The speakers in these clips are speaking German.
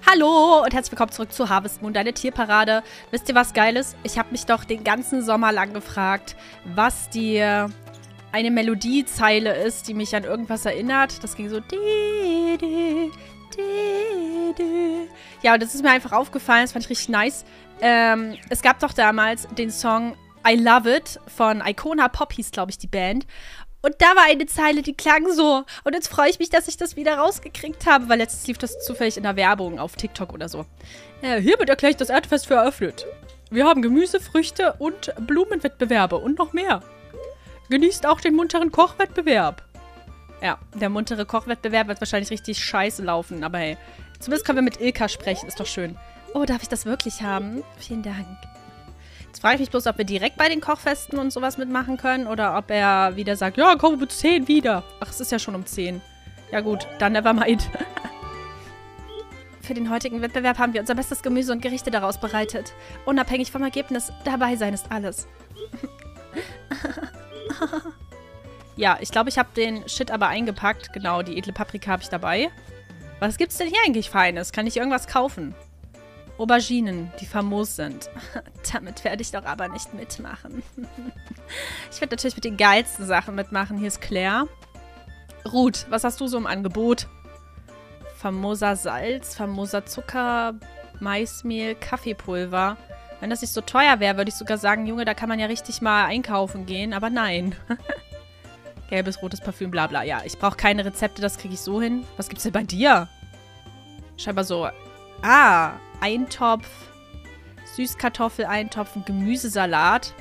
Hallo und herzlich willkommen zurück zu Harvest Moon, deine Tierparade. Wisst ihr, was geil ist? Ich habe mich doch den ganzen Sommer lang gefragt, was eine Melodiezeile ist, die mich an irgendwas erinnert. Das ging so. Ja, und das ist mir einfach aufgefallen. Das fand ich richtig nice. Es gab doch damals den Song I Love It von Icona Pop, hieß, glaube ich, die Band. Und da war eine Zeile, die klang so. Und jetzt freue ich mich, dass ich das wieder rausgekriegt habe, weil letztens lief das zufällig in der Werbung auf TikTok oder so. Hiermit erkläre ich das Erdfest für eröffnet. Wir haben Gemüse, Früchte und Blumenwettbewerbe und noch mehr. Genießt auch den munteren Kochwettbewerb. Ja, der muntere Kochwettbewerb wird wahrscheinlich richtig scheiße laufen, aber hey, zumindest können wir mit Ilka sprechen, ist doch schön. Oh, darf ich das wirklich haben? Vielen Dank. Jetzt frage ich mich bloß, ob wir direkt bei den Kochfesten und sowas mitmachen können oder ob er wieder sagt, ja, komm um 10 wieder. Ach, es ist ja schon um 10. Ja gut, dann nevermind. Für den heutigen Wettbewerb haben wir unser bestes Gemüse und Gerichte daraus bereitet. Unabhängig vom Ergebnis, dabei sein ist alles. Ja, ich glaube, ich habe den Shit aber eingepackt. Genau, die edle Paprika habe ich dabei. Was gibt's denn hier eigentlich Feines? Kann ich irgendwas kaufen? Auberginen, die famos sind. Damit werde ich doch aber nicht mitmachen. Ich werde natürlich mit den geilsten Sachen mitmachen. Hier ist Claire. Ruth, was hast du so im Angebot? Famoser Salz, famoser Zucker, Maismehl, Kaffeepulver. Wenn das nicht so teuer wäre, würde ich sogar sagen, Junge, da kann man ja richtig mal einkaufen gehen. Aber nein. Gelbes, rotes Parfüm, bla bla. Ja, ich brauche keine Rezepte, das kriege ich so hin. Was gibt's denn bei dir? Scheinbar so... Ah, Eintopf, Süßkartoffeleintopf, ein Gemüsesalat.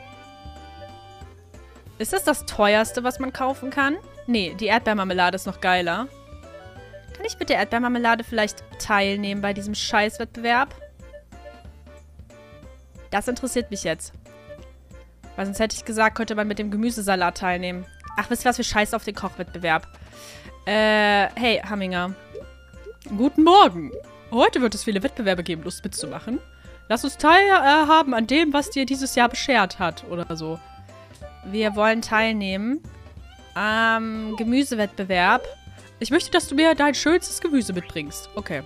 Ist das das teuerste, was man kaufen kann? Nee, die Erdbeermarmelade ist noch geiler. Kann ich mit der Erdbeermarmelade vielleicht teilnehmen bei diesem Scheißwettbewerb? Das interessiert mich jetzt. Weil sonst hätte ich gesagt, könnte man mit dem Gemüsesalat teilnehmen. Ach, wisst ihr was, wir scheißen auf den Kochwettbewerb. Hey, Hamminger. Guten Morgen. Heute wird es viele Wettbewerbe geben, Lust mitzumachen. Lass uns teilhaben an dem, was dir dieses Jahr beschert hat, oder so. Wir wollen teilnehmen am Gemüsewettbewerb. Ich möchte, dass du mir dein schönstes Gemüse mitbringst. Okay.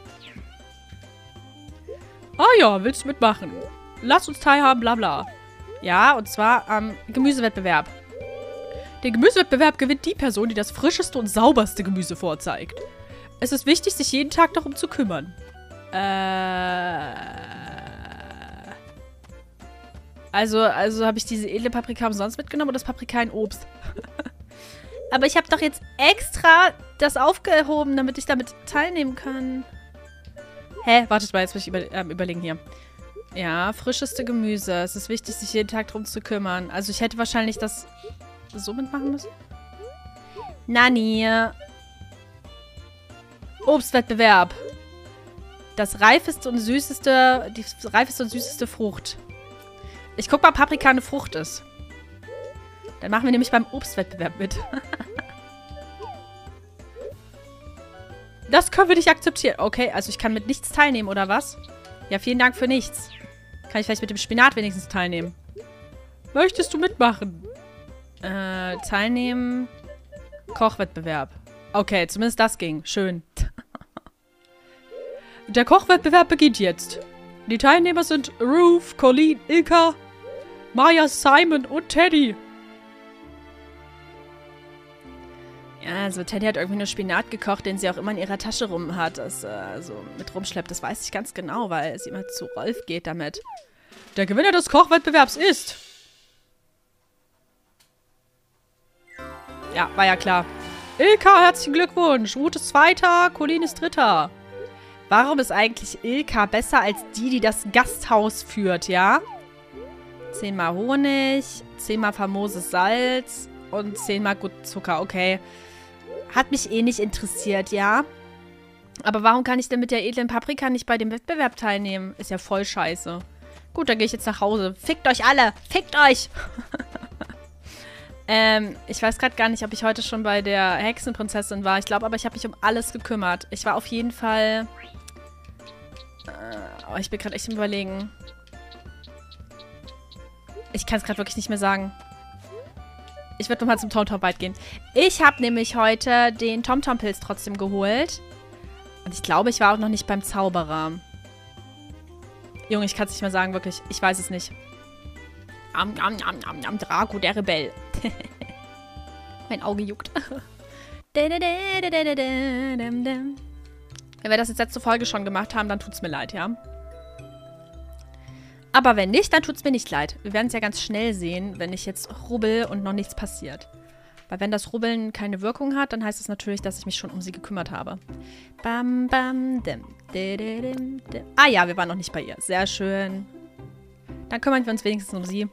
Ah ja, willst du mitmachen? Lass uns teilhaben, bla bla. Ja, und zwar am Gemüsewettbewerb. Den Gemüsewettbewerb gewinnt die Person, die das frischeste und sauberste Gemüse vorzeigt. Es ist wichtig, sich jeden Tag darum zu kümmern. Also habe ich diese edle Paprika umsonst mitgenommen oder das Paprika in Obst? Aber ich habe doch jetzt extra das aufgehoben, damit ich damit teilnehmen kann. Hä? Wartet mal, jetzt muss ich überlegen hier. Ja, frischeste Gemüse. Es ist wichtig, sich jeden Tag darum zu kümmern. Also ich hätte wahrscheinlich das so mitmachen müssen. Nani. Obstwettbewerb. Die reifeste und süßeste Frucht. Ich guck mal, ob Paprika eine Frucht ist. Dann machen wir nämlich beim Obstwettbewerb mit. Das können wir nicht akzeptieren. Okay, also ich kann mit nichts teilnehmen, oder was? Ja, vielen Dank für nichts. Kann ich vielleicht mit dem Spinat wenigstens teilnehmen? Möchtest du mitmachen? Teilnehmen. Kochwettbewerb. Okay, zumindest das ging. Schön. Der Kochwettbewerb beginnt jetzt. Die Teilnehmer sind Ruth, Colleen, Ilka, Maya, Simon und Teddy. Ja, also Teddy hat irgendwie nur Spinat gekocht, den sie auch immer in ihrer Tasche rum hat. Also mit rumschleppt, das weiß ich ganz genau, weil sie immer zu Rolf geht damit. Der Gewinner des Kochwettbewerbs ist... Ja, war ja klar. Ilka, herzlichen Glückwunsch. Ruth ist Zweiter, Colleen ist Dritter. Warum ist eigentlich Ilka besser als die das Gasthaus führt, ja? 10-mal Honig, 10-mal famoses Salz und 10-mal gut Zucker, okay. Hat mich eh nicht interessiert, ja? Aber warum kann ich denn mit der edlen Paprika nicht bei dem Wettbewerb teilnehmen? Ist ja voll scheiße. Gut, dann gehe ich jetzt nach Hause. Fickt euch alle! Fickt euch! Ich weiß gerade gar nicht, ob ich heute schon bei der Hexenprinzessin war. Ich glaube aber, ich habe mich um alles gekümmert. Ich war auf jeden Fall... oh, ich bin gerade echt im Überlegen. Ich kann es gerade wirklich nicht mehr sagen. Ich werde nochmal zum TomTom Bite gehen. Ich habe nämlich heute den TomTom-Pilz trotzdem geholt. Und ich glaube, ich war auch noch nicht beim Zauberer. Junge, ich kann es nicht mehr sagen, wirklich. Ich weiß es nicht. Am Draco, der Rebell. Mein Auge juckt. Wenn wir das jetzt letzte Folge schon gemacht haben, dann tut's mir leid, ja? Aber wenn nicht, dann tut's mir nicht leid. Wir werden es ja ganz schnell sehen, wenn ich jetzt rubbel und noch nichts passiert. Weil wenn das Rubbeln keine Wirkung hat, dann heißt es natürlich, dass ich mich schon um sie gekümmert habe. Bam, bam, dim, dim. Ah ja, wir waren noch nicht bei ihr. Sehr schön. Dann kümmern wir uns wenigstens um sie.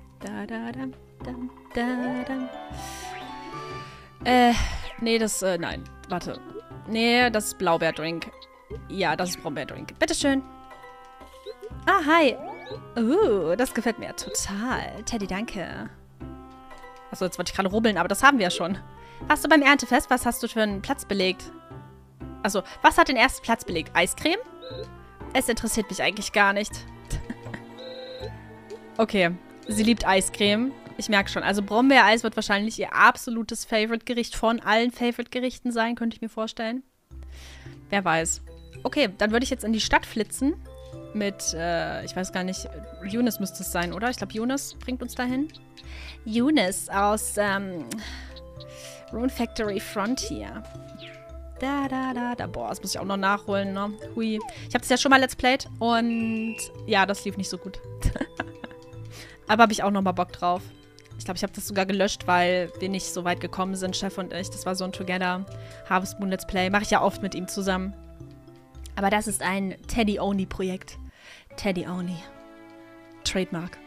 Nein, warte. Nee, das ist Blaubeerdrink. Ja, das ist Brombeerdrink. Bitteschön. Ah, hi. Das gefällt mir total. Teddy, danke. Achso, jetzt wollte ich gerade rubbeln, aber das haben wir ja schon. Warst du beim Erntefest? Was hast du für einen Platz belegt? Also, was hat den ersten Platz belegt? Eiscreme? Es interessiert mich eigentlich gar nicht. Okay, sie liebt Eiscreme. Ich merke schon. Also Brombeereis wird wahrscheinlich ihr absolutes Favorite-Gericht von allen Favorite-Gerichten sein, könnte ich mir vorstellen. Wer weiß. Okay, dann würde ich jetzt in die Stadt flitzen. Mit, ich weiß gar nicht, Eunice müsste es sein, oder? Ich glaube, Eunice bringt uns dahin. Eunice aus, Rune Factory Frontier. Boah, das muss ich auch noch nachholen, ne? Hui. Ich habe das ja schon mal Let's Played und ja, das lief nicht so gut. Aber habe ich auch noch mal Bock drauf. Ich glaube, ich habe das sogar gelöscht, weil wir nicht so weit gekommen sind, Chef und ich. Das war so ein Together Harvest Moon Let's Play. Mache ich ja oft mit ihm zusammen. Aber das ist ein Teddy-Only-Projekt. Teddy-Only. Trademark.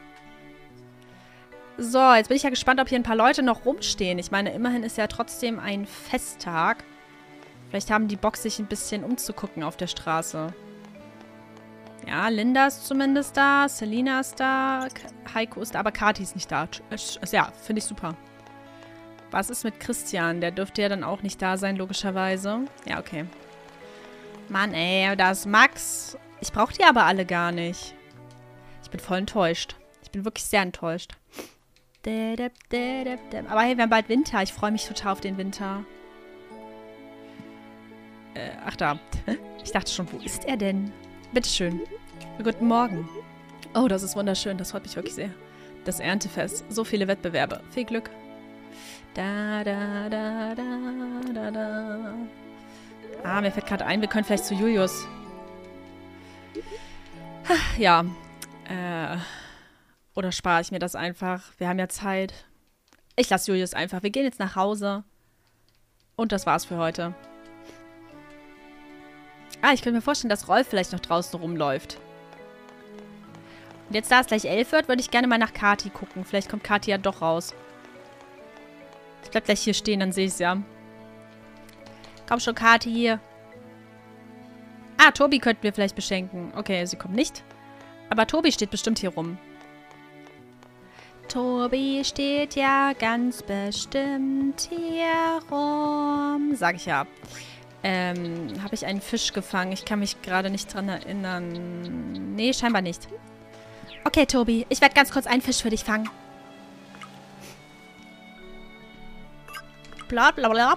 So, jetzt bin ich ja gespannt, ob hier ein paar Leute noch rumstehen. Ich meine, immerhin ist ja trotzdem ein Festtag. Vielleicht haben die Bock, sich ein bisschen umzugucken auf der Straße. Ja, Linda ist zumindest da, Selina ist da, Heiko ist da, aber Kathi ist nicht da. Ja, finde ich super. Was ist mit Christian? Der dürfte ja dann auch nicht da sein, logischerweise. Ja, okay. Mann, ey, da ist Max. Ich brauche die aber alle gar nicht. Ich bin voll enttäuscht. Ich bin wirklich sehr enttäuscht. Aber hey, wir haben bald Winter. Ich freue mich total auf den Winter. Ach da. Ich dachte schon, wo ist er denn? Bitteschön. Guten Morgen. Oh, das ist wunderschön. Das freut mich wirklich sehr. Das Erntefest. So viele Wettbewerbe. Viel Glück. Da. Ah, mir fällt gerade ein, wir können vielleicht zu Julius. Ja. Oder spare ich mir das einfach? Wir haben ja Zeit. Ich lasse Julius einfach. Wir gehen jetzt nach Hause. Und das war's für heute. Ah, ich könnte mir vorstellen, dass Rolf vielleicht noch draußen rumläuft. Und jetzt, da es gleich 11 wird, würde ich gerne mal nach Kathi gucken. Vielleicht kommt Kathi ja doch raus. Ich bleib gleich hier stehen, dann sehe ich es ja. Komm schon, Kathi hier. Ah, Tobi könnten wir vielleicht beschenken. Okay, sie kommt nicht. Aber Tobi steht bestimmt hier rum. Tobi steht ja ganz bestimmt hier rum. Sag ich ja. Habe ich einen Fisch gefangen? Ich kann mich gerade nicht dran erinnern. Nee, scheinbar nicht. Okay, Tobi, ich werde ganz kurz einen Fisch für dich fangen. Blablabla.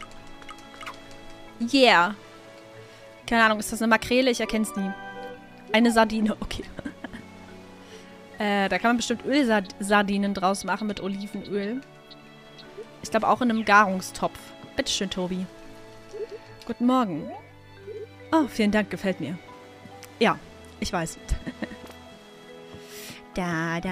Yeah. Keine Ahnung, ist das eine Makrele? Ich erkenne es nie. Eine Sardine, okay. Da kann man bestimmt Ölsardinen draus machen mit Olivenöl. Ich glaube auch in einem Garungstopf. Bitteschön, Tobi. Guten Morgen. Oh, vielen Dank, gefällt mir. Ja, ich weiß. Da.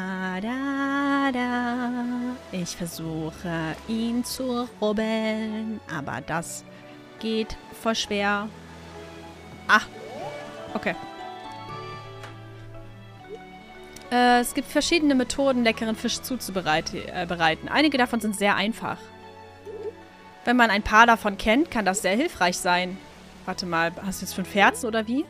Ich versuche, ihn zu rubbeln, aber das geht voll schwer. Ah, okay. Es gibt verschiedene Methoden, leckeren Fisch zuzubereiten. Einige davon sind sehr einfach. Wenn man ein paar davon kennt, kann das sehr hilfreich sein. Warte mal, hast du jetzt 5 Herzen oder wie?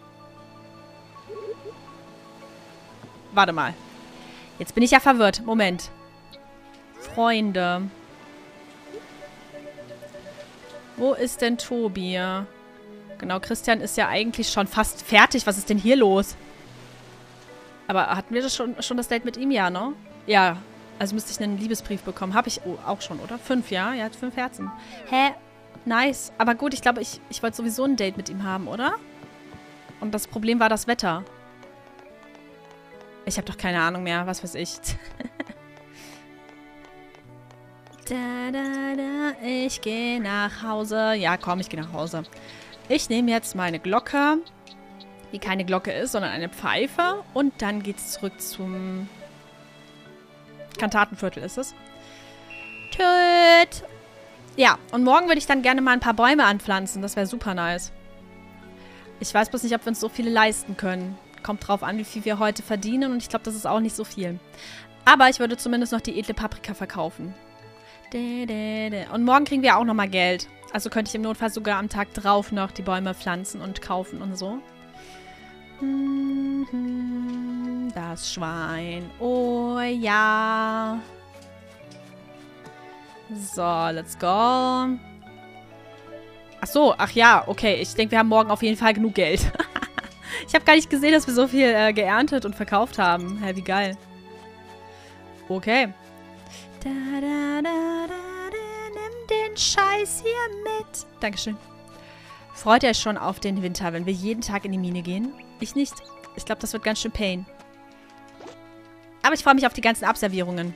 Warte mal. Jetzt bin ich ja verwirrt. Moment. Freunde. Wo ist denn Tobi? Genau, Christian ist ja eigentlich schon fast fertig. Was ist denn hier los? Aber hatten wir das schon das Date mit ihm? Ja, ne? Ja. Also müsste ich einen Liebesbrief bekommen. Habe ich auch schon, oder? 5, ja? Er hat 5 Herzen. Hä? Nice. Aber gut, ich glaube, ich wollte sowieso ein Date mit ihm haben, oder? Und das Problem war das Wetter. Ich habe doch keine Ahnung mehr. Was weiß ich. Ich gehe nach Hause. Ja, komm, ich gehe nach Hause. Ich nehme jetzt meine Glocke, die keine Glocke ist, sondern eine Pfeife. Und dann geht's zurück zum Kantatenviertel, ist es. Tschüss. Ja, und morgen würde ich dann gerne mal ein paar Bäume anpflanzen. Das wäre super nice. Ich weiß bloß nicht, ob wir uns so viele leisten können. Kommt drauf an, wie viel wir heute verdienen. Und ich glaube, das ist auch nicht so viel. Aber ich würde zumindest noch die edle Paprika verkaufen. Und morgen kriegen wir auch nochmal Geld. Also könnte ich im Notfall sogar am Tag drauf noch die Bäume pflanzen und kaufen und so. Das Schwein. Oh ja. So, let's go. Ach so, ach ja, okay. Ich denke, wir haben morgen auf jeden Fall genug Geld. Ich habe gar nicht gesehen, dass wir so viel geerntet und verkauft haben. Hä, wie geil. Okay. Nimm den Scheiß hier mit. Dankeschön. Freut ihr euch schon auf den Winter, wenn wir jeden Tag in die Mine gehen? Ich nicht. Ich glaube, das wird ganz schön Pain. Aber ich freue mich auf die ganzen Abservierungen.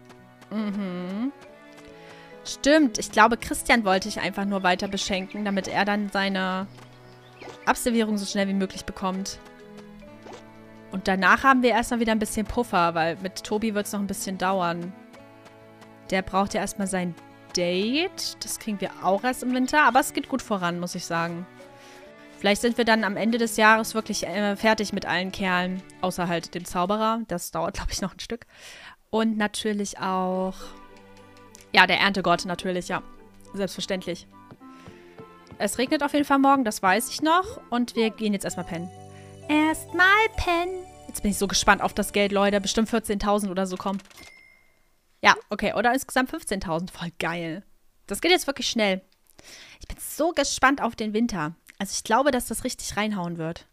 Stimmt. Ich glaube, Christian wollte ich einfach nur weiter beschenken, damit er dann seine Abservierung so schnell wie möglich bekommt. Und danach haben wir erstmal wieder ein bisschen Puffer, weil mit Tobi wird es noch ein bisschen dauern. Der braucht ja erstmal sein Date. Das kriegen wir auch erst im Winter. Aber es geht gut voran, muss ich sagen. Vielleicht sind wir dann am Ende des Jahres wirklich fertig mit allen Kerlen. Außer halt dem Zauberer. Das dauert, glaube ich, noch ein Stück. Und natürlich auch... Ja, der Erntegott natürlich, ja. Selbstverständlich. Es regnet auf jeden Fall morgen, das weiß ich noch. Und wir gehen jetzt erstmal pennen. Erstmal pennen. Jetzt bin ich so gespannt auf das Geld, Leute. Bestimmt 14.000 oder so kommen. Ja, okay. Oder insgesamt 15.000. Voll geil. Das geht jetzt wirklich schnell. Ich bin so gespannt auf den Winter. Also ich glaube, dass das richtig reinhauen wird.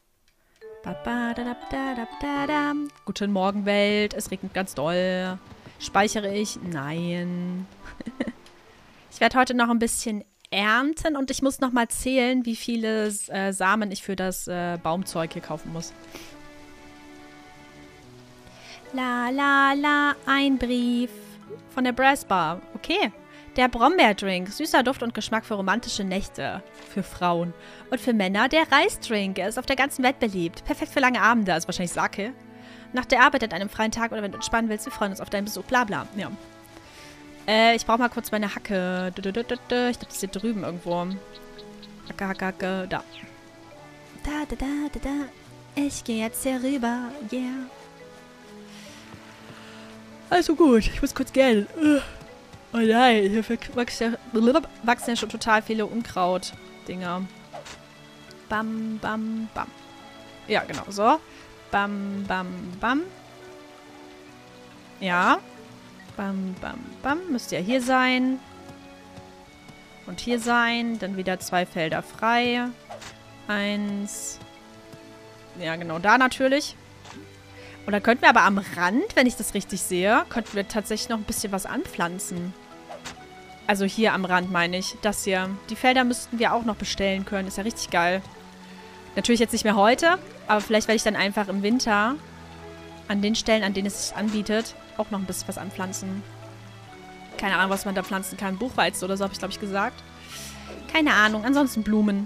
Guten Morgen, Welt. Es regnet ganz doll. Speichere ich? Nein. Ich werde heute noch ein bisschen ernten und ich muss noch mal zählen, wie viele Samen ich für das Baumzeug hier kaufen muss. La, la, la, ein Brief von der Brassbar. Okay. Der Brombeerdrink. Süßer Duft und Geschmack für romantische Nächte. Für Frauen. Und für Männer der Reisdrink. Er ist auf der ganzen Welt beliebt. Perfekt für lange Abende. Also wahrscheinlich Sake. Nach der Arbeit an einem freien Tag oder wenn du entspannen willst, wir freuen uns auf deinen Besuch. Bla bla. Ja. Ich brauche mal kurz meine Hacke. Ich glaube, das ist hier drüben irgendwo. Hacke, Hacke, Hacke. Da. Da, da, da, da, da. Ich gehe jetzt hier rüber. Yeah. Also gut, ich muss kurz gehen. Oh nein, hier wachsen ja schon total viele Unkraut-Dinger. Bam, bam, bam. Ja, genau, so. Bam, bam, bam. Ja. Bam, bam, bam. Müsste ja hier sein. Und hier sein. Dann wieder 2 Felder frei. 1. Ja, genau, da natürlich. Oder könnten wir aber am Rand, wenn ich das richtig sehe, könnten wir tatsächlich noch ein bisschen was anpflanzen. Also hier am Rand meine ich. Das hier. Die Felder müssten wir auch noch bestellen können. Ist ja richtig geil. Natürlich jetzt nicht mehr heute, aber vielleicht werde ich dann einfach im Winter an den Stellen, an denen es sich anbietet, auch noch ein bisschen was anpflanzen. Keine Ahnung, was man da pflanzen kann. Buchweizen oder so, habe ich, glaube ich, gesagt. Keine Ahnung. Ansonsten Blumen.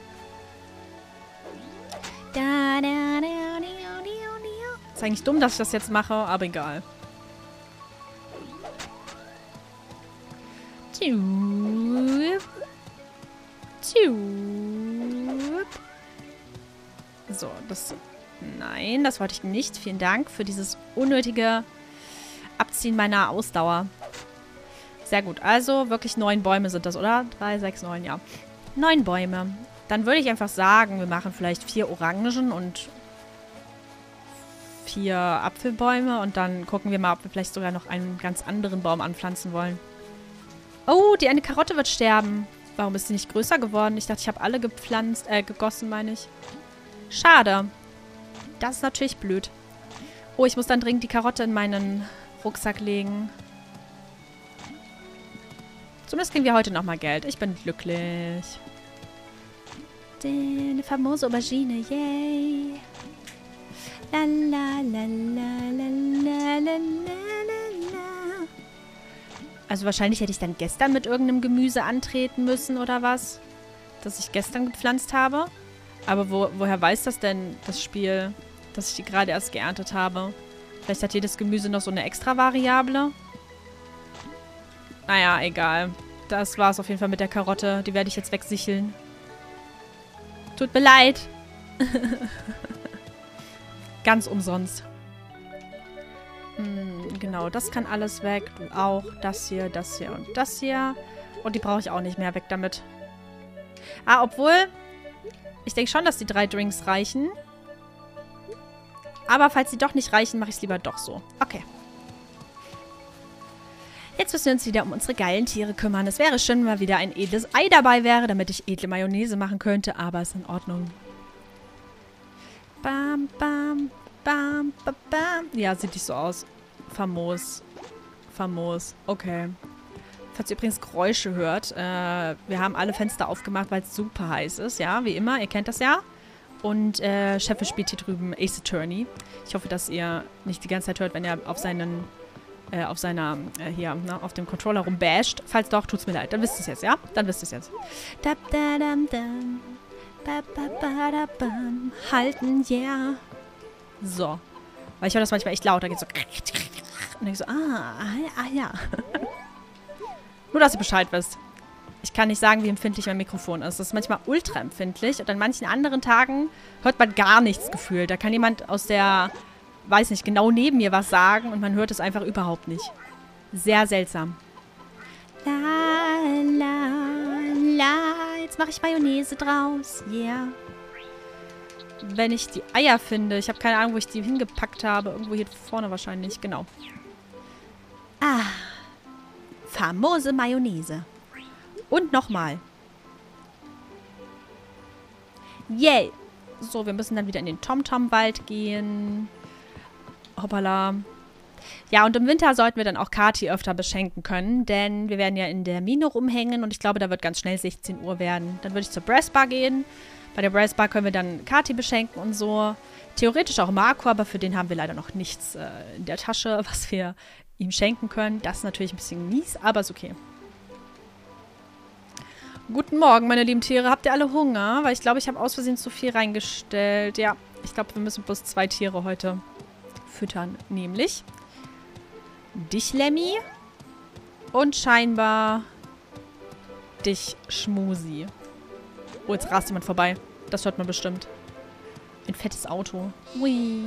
Ist eigentlich dumm, dass ich das jetzt mache, aber egal. So, das... Nein, das wollte ich nicht. Vielen Dank für dieses unnötige Abziehen meiner Ausdauer. Sehr gut. Also wirklich 9 Bäume sind das, oder? 3, 6, 9, ja. 9 Bäume. Dann würde ich einfach sagen, wir machen vielleicht 4 Orangen und 4 Apfelbäume. Und dann gucken wir mal, ob wir vielleicht sogar noch einen ganz anderen Baum anpflanzen wollen. Oh, die eine Karotte wird sterben. Warum ist sie nicht größer geworden? Ich dachte, ich habe alle gepflanzt, gegossen, meine ich. Schade. Das ist natürlich blöd. Oh, ich muss dann dringend die Karotte in meinen Rucksack legen. Zumindest kriegen wir heute nochmal Geld. Ich bin glücklich. Eine famose Aubergine, yay. La la la la la la la la. Also wahrscheinlich hätte ich dann gestern mit irgendeinem Gemüse antreten müssen oder was? Das ich gestern gepflanzt habe. Aber woher weiß das denn, das Spiel, dass ich die gerade erst geerntet habe? Vielleicht hat jedes Gemüse noch so eine extra Variable. Naja, egal. Das war's auf jeden Fall mit der Karotte. Die werde ich jetzt wegsicheln. Tut mir leid. Ganz umsonst. Genau, das kann alles weg. Du auch. Das hier und das hier. Und die brauche ich auch nicht mehr. Weg damit. Ah, obwohl... Ich denke schon, dass die 3 Drinks reichen. Aber falls sie doch nicht reichen, mache ich es lieber doch so. Okay. Jetzt müssen wir uns wieder um unsere geilen Tiere kümmern. Es wäre schön, wenn mal wieder ein edles Ei dabei wäre, damit ich edle Mayonnaise machen könnte. Aber ist in Ordnung. Bam, bam, bam, bam, bam. Ja, sieht nicht so aus. Famos. Famos. Okay. Falls ihr übrigens Geräusche hört, wir haben alle Fenster aufgemacht, weil es super heiß ist. Ja, wie immer. Ihr kennt das ja. Und Chef spielt hier drüben Ace Attorney. Ich hoffe, dass ihr nicht die ganze Zeit hört, wenn er auf seinen... auf dem Controller rumbasht. Falls doch, tut's mir leid. Dann wisst ihr es jetzt, ja? Dann wisst ihr es jetzt. Halten, yeah. So. Weil ich höre das manchmal echt laut. Da geht so... Und ich so, ja. Nur, dass ihr Bescheid wisst. Ich kann nicht sagen, wie empfindlich mein Mikrofon ist. Das ist manchmal ultra empfindlich. Und an manchen anderen Tagen hört man gar nichts gefühlt. Da kann jemand aus der... weiß nicht, genau neben mir was sagen und man hört es einfach überhaupt nicht. Sehr seltsam. La, la, la. Jetzt mache ich Mayonnaise draus. Yeah. Wenn ich die Eier finde. Ich habe keine Ahnung, wo ich die hingepackt habe. Irgendwo hier vorne wahrscheinlich. Genau. Ah. Famose Mayonnaise. Und nochmal. Yay. So, wir müssen dann wieder in den TomTom-Wald gehen. Hoppala. Ja, und im Winter sollten wir dann auch Kati öfter beschenken können, denn wir werden ja in der Mine rumhängen und ich glaube, da wird ganz schnell 16 Uhr werden. Dann würde ich zur Brassbar gehen. Bei der Brassbar können wir dann Kati beschenken und so. Theoretisch auch Marco, aber für den haben wir leider noch nichts in der Tasche, was wir ihm schenken können. Das ist natürlich ein bisschen mies, aber ist okay. Guten Morgen, meine lieben Tiere. Habt ihr alle Hunger? Weil ich glaube, ich habe aus Versehen zu viel reingestellt. Ja, ich glaube, wir müssen bloß 2 Tiere heute füttern. Nämlich dich, Lemmy. Und scheinbar dich, Schmusi. Oh, jetzt rast jemand vorbei. Das hört man bestimmt. Ein fettes Auto. Ui.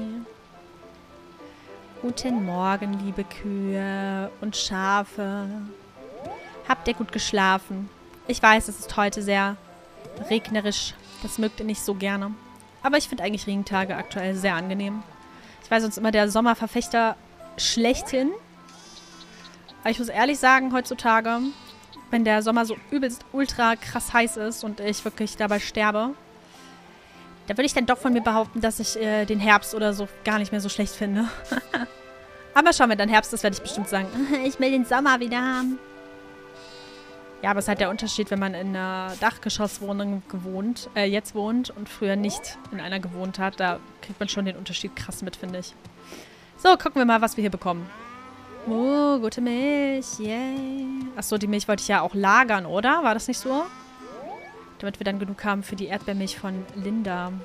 Guten Morgen, liebe Kühe und Schafe. Habt ihr gut geschlafen? Ich weiß, es ist heute sehr regnerisch. Das mögt ihr nicht so gerne. Aber ich finde eigentlich Regentage aktuell sehr angenehm. Ich war sonst immer der Sommerverfechter schlechthin. Aber ich muss ehrlich sagen, heutzutage, wenn der Sommer so übelst ultra krass heiß ist und ich wirklich dabei sterbe, da würde ich dann doch von mir behaupten, dass ich den Herbst oder so gar nicht mehr so schlecht finde. Aber schauen wir, dann Herbst ist, werde ich bestimmt sagen, ich will den Sommer wieder haben. Ja, aber es ist halt der Unterschied, wenn man in einer Dachgeschosswohnung jetzt wohnt und früher nicht in einer gewohnt hat. Da kriegt man schon den Unterschied krass mit, finde ich. So, gucken wir mal, was wir hier bekommen. Oh, gute Milch. Yay. Achso, die Milch wollte ich ja auch lagern, oder? War das nicht so? Damit wir dann genug haben für die Erdbeermilch von Linda.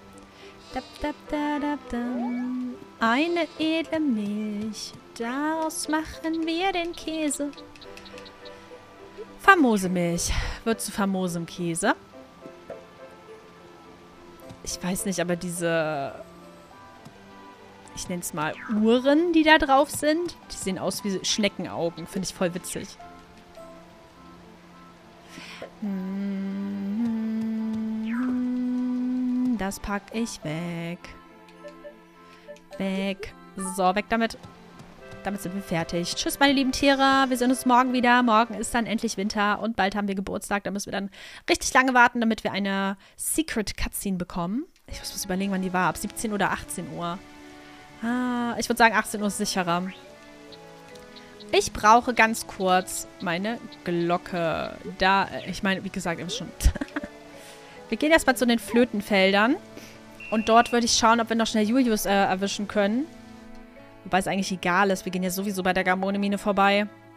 Eine edle Milch. Daraus machen wir den Käse. Famose Milch wird zu famosem Käse. Ich weiß nicht, aber diese, ich nenne es mal Uhren, die da drauf sind, die sehen aus wie Schneckenaugen. Finde ich voll witzig. Das pack ich weg. Weg. So, weg damit. Damit sind wir fertig. Tschüss, meine lieben Tiere. Wir sehen uns morgen wieder. Morgen ist dann endlich Winter und bald haben wir Geburtstag. Da müssen wir dann richtig lange warten, damit wir eine Secret Cutscene bekommen. Ich muss überlegen, wann die war. Ab 17 oder 18 Uhr. Ah, ich würde sagen, 18 Uhr ist sicherer. Ich brauche ganz kurz meine Glocke. Da, ich meine, wie gesagt, schon. Wir gehen erstmal zu den Flötenfeldern. Und dort würde ich schauen, ob wir noch schnell Julius erwischen können. Wobei es eigentlich egal ist. Wir gehen ja sowieso bei der Garmone-Mine vorbei.